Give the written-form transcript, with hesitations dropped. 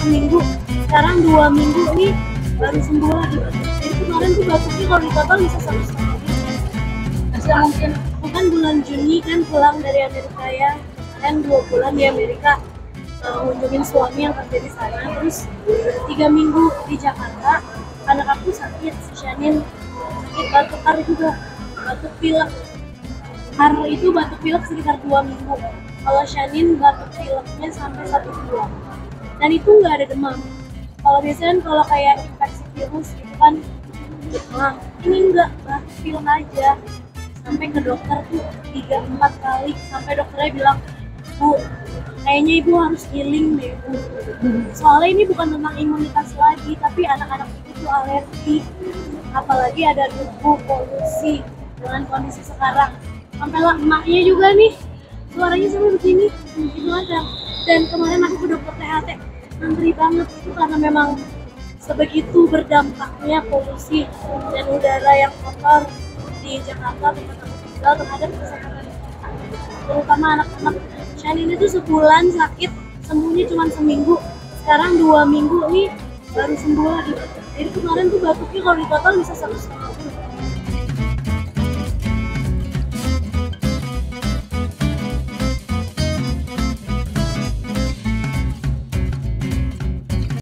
seminggu, sekarang 2 minggu nih baru sembuh lagi. Jadi kemarin tuh batuknya kalau di total bisa 1,5 minggu. Masih mungkin bukan bulan Juni kan pulang dari Amerika ya, kemarin 2 bulan di Amerika ngunjungin suami yang kerja di sana, terus 3 minggu di Jakarta. Anak aku sakit, si Shanin sakit batuk har juga, batuk pilek. Har itu batuk pilek sekitar 2 minggu. Kalau Shanin batuk pileknya sampai 1 bulan. Dan itu nggak ada demam. Kalau biasanya kalau kayak infeksi virus gitu kan, nah ini enggak, batuk pilek aja. Sampai ke dokter tuh 3-4 kali, sampai dokternya bilang, Bu, kayaknya ibu harus healing deh Bu. Soalnya ini bukan tentang imunitas lagi, tapi anak-anak itu tuh alergi. Apalagi ada debu, polusi, dengan kondisi sekarang. Sampailah emaknya juga nih, suaranya sampai begini, gitu aja. Dan kemarin aku ke dokter THT, ngantri banget itu karena memang sebegitu berdampaknya polusi dan udara yang kotor di Jakarta tempat aku tinggal terhadap kesehatan kita, terutama anak-anak. Shanin itu sebulan sakit, sembuhnya cuma seminggu, sekarang 2 minggu nih baru sembuh lagi. Jadi kemarin tuh batuknya kalau di total bisa 1,5